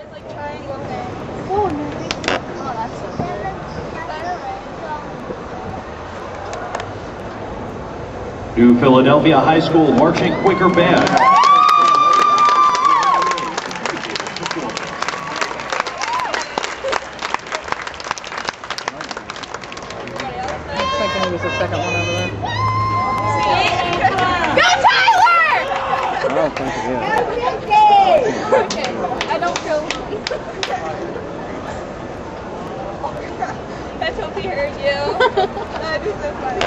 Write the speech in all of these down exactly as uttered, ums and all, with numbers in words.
Oh, nice. Oh, that's so cool. New Philadelphia High School Marching Quaker Band. Second was the second one over there. Go Tyler! I don't think it is. Okay, I don't feel. Let's hope he heard you. That'd be so funny.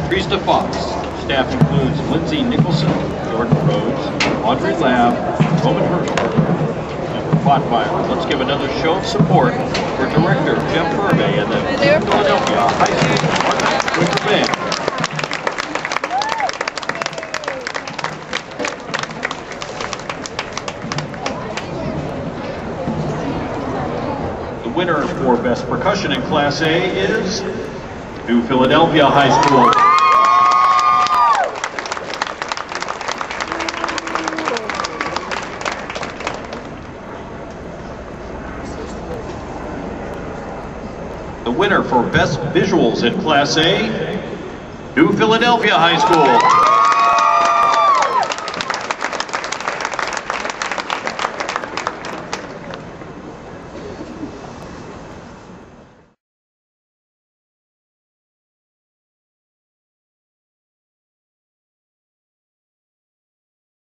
Trista Fox. Staff includes Lindsay Nicholson, Jordan Rhodes, Audrey Lab, Roman Hirschberg, and for Potfire. Let's give another show of support for Director Jeff Hervey and the Philadelphia High School Quaker Band. The winner for Best Percussion in Class A is New Philadelphia High School. The winner for Best Visuals in Class A, New Philadelphia High School.